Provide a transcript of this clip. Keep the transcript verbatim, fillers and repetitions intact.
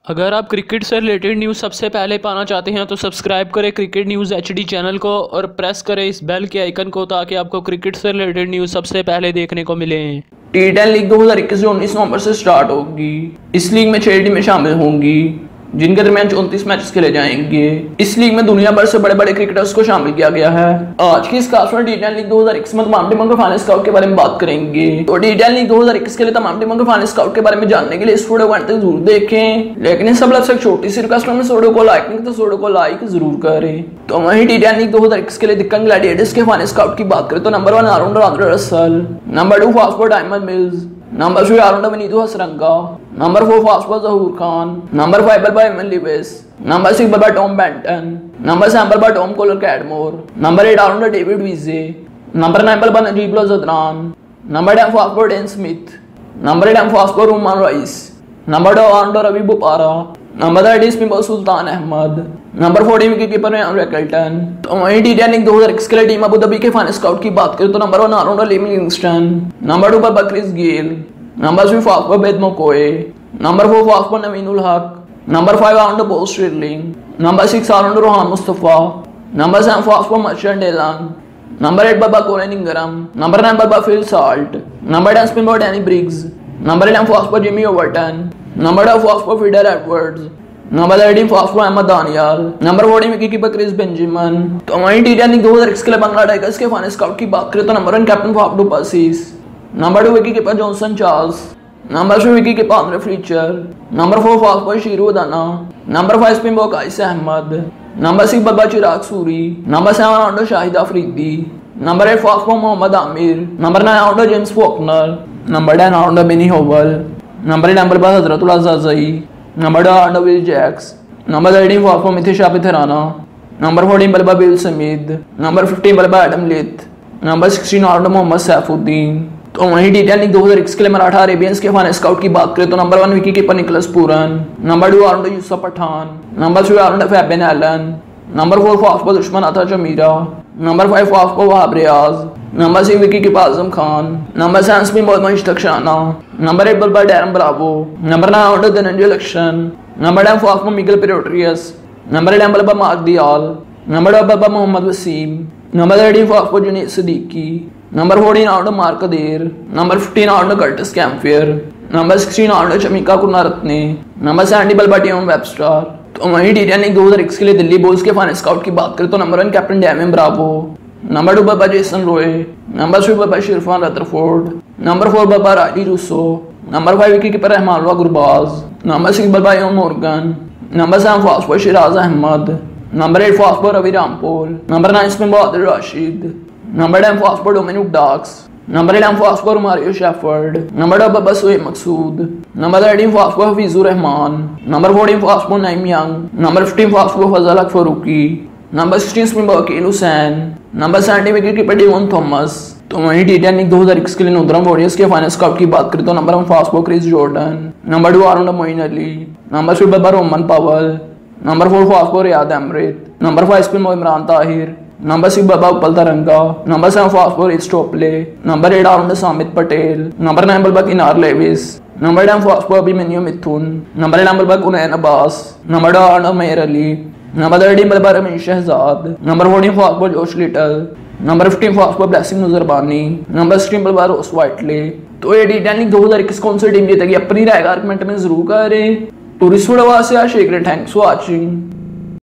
अगर आप क्रिकेट से रिलेटेड न्यूज़ सबसे पहले पाना चाहते हैं तो सब्सक्राइब करें क्रिकेट न्यूज़ एचडी चैनल को और प्रेस करें इस बेल के आइकन को ताकि आपको क्रिकेट से रिलेटेड न्यूज़ सबसे पहले देखने को मिले। टी टेन लीग दो हज़ार इक्कीस उन्नीस नवंबर से स्टार्ट होगी। इस लीग में छह टीमें शामिल होंगी जिनके दरमियान उनतीस मैचेस खेले जाएंगे। इस लीग में दुनिया भर से बड़े बड़े क्रिकेटर्स को शामिल किया गया है। आज की इस खास में टी टेन लीग दो हज़ार इक्कीस में तमाम टीमों के फाइनल स्काउट के बारे में बात करेंगे। तो टी टेन लीग दो हज़ार इक्कीस के लिए तमाम टीमों के फाइनल स्काउट के बारे में जानने के लिए इस वीडियो को अंत तक जरूर देखें। लेकिन इस सब से एक छोटी सी रिक्वेस्ट में इस वीडियो को लाइक नहीं तो इस वीडियो को लाइक जरूर करें। तो वहीं टी टेन लीग दो हज़ार इक्कीस के लिए दिक्कत ग्लैडिएटर्स के फाइनल स्काउट की बात करें तो number one allrounder Andre Russell, number two fast bowler Tymal Mills, number three allrounder Wanindu Hasaranga, number four fast bowler Zahoor Khan, number five बल्ला एमन लिविस, नंबर सिक्स बल्ला टॉम बेंटन, नंबर सेवन बल्ला Tom Kohler Cadmore, number eight allrounder David Wiese, number nine बल्ला Najib Zadran, number ten fast bowler Dan Smith, number eleven fast bowler Roman Rice, number twelve allrounder Ravi Bopara, number thirteen spin bowler Sultan Ahmed, number fourteen wicket keeper Rickelton. तो वहीं T ten league दो हज़ार इक्कीस के लिए team Abu Dhabi के final scout की बात करें तो number one allrounder Liam Livingstone, number two पर Chris Gayle, number three fast bowler बेद मकोए, number four fast bowler Naveenul Haq, number five allrounder Paul Stirling, number six allrounder Rohan Mustafa, number seven fast bowler Merchant de Lange, number eight बल्ला Colin Ingram, number nine बल्ला Phil Salt, number ten spin bowler Danny Briggs, number eleven fast bowler Jimmy Overton, number twelve fast bowler Fidel Edwards, number thirteen fast bowler Ahmed Danial, number fourteen wicket keeper Chris Benjamin. तो वहीं T ten league दो हज़ार इक्कीस के लिए Bangla Tigers के final scout की बात करें तो number one captain Faf du Plessis, number two wicket keeper Johnson Charles, number three wicket keeper Andre Fletcher, number four fast bowler Isuru Udana, number five spin bowler Qais Ahmad, number six बल्ला Chirag Suri, number seven allrounder Shahid Afridi, number eight fast bowler Mohammad Amir, number nine allrounder James Faulkner, number ten allrounder Benny Howell, number eleven बल्ला Hazratullah Zazai, number twelve allrounder Will Jacks, number thirteen fast bowler Matheesha Pathirana, number fourteen बल्ला Will Smeed, number fifteen बल्ला Adam Lyth, number sixteen allrounder Mohammad Saifuddin. तो वहीं T ten league दो हज़ार इक्कीस के लिए मराठा अरेबियंस के फाइनल स्काउट की बात करें तो number one wicket keeper Nicholas Pooran, number two allrounder Yusuf Pathan, number three allrounder Fabian Allen, number four fast bowler Dushmantha Chameera, number five fast bowler Wahab Riaz, number six wicket keeper Azam Khan, number seven spin bowler Mushtaq शाना, number eight बल्ला Darren Bravo, number nine allrounder Dhananjaya Lakshan, number ten fast bowler Migael पेरोट्रियस, number eleven बल्ला Mark Deyal, number twelve बल्ला Mohammad Waseem, number thirteen fast bowler Junaid Siddique, number fourteen allrounder Mark कदेर, number fifteen allrounder Curtis Campher, number sixteen allrounder Chamika Karunaratne, number seventy बल्ला टियोम Webster. तो वहीं T ten league दो हज़ार इक्कीस के लिए दिल्ली बुल्स के फाइनल स्काउट की बात करें तो number one captain Damian Bravo, number two बल्ला जेसन रॉय, नंबर थ्री बल्ला शिरफान रदरफोर्ड, नंबर फोर बल्ला Rilee Rossouw, number five wicket keeper Rahmanullah Gurbaz, number six बल्ला Eoin Morgan, number seven fast bowler Shiraz Ahmed, number eight fast bowler Ravi Rampaul, number nine spin bowler Adil Rashid, number ten fast bowler Dominic Drakes, number eleven fast bowler Mario Shepherd, number twelve बल्ला Shoaib Maqsood, number thirteen fast bowler Hafizur Rahman, number fourteen fast bowler Naeem Young, number fifteen fast bowler Fazalhaq Farooqi, number sixteen spin bowler Akeal Hosein, number seventy wicket keeper Devon Thomas. तो वहीं T ten league दो हज़ार इक्कीस के लिए Northern Warriors के final scout की बात करें तो number one fast bowler Chris Jordan, number two allrounder Moeen Ali, number three बल्ला Rovman Powell, number four fast bowler Rayad Emrit, number five spin bowler Imran Tahir, number six बल्ला Upul Tharanga, number seven fast bowler Topley, number eight allrounder Samit Patel, number nine बल्ला Kennar Lewis, number ten fast bowler Abhimanyu Mithun, number eleven बल्ला उनैन Abbas, number twelve allrounder Mehar Ali, number thirteen बल्ला Rameez Shahzad, number fourteen fast bowler Josh Little, number fifteen fast bowler Blessing Muzarabani, number sixteen बल्ला Ross वाइटले। तो ये T ten league दो हज़ार इक्कीस कौन सी team जीतेगी अपनी राय कमेंट में जरूर करें। टूरिस्ट वोड़ा से शेख रहे। Thanks for watching.